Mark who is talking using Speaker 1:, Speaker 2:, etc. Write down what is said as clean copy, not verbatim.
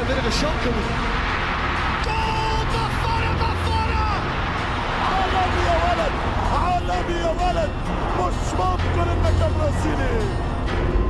Speaker 1: a bit of a shock coming. Goal! طفرة!
Speaker 2: عالمي يا ولد، عالمي يا ولد، مش ممكن انك برازيلي.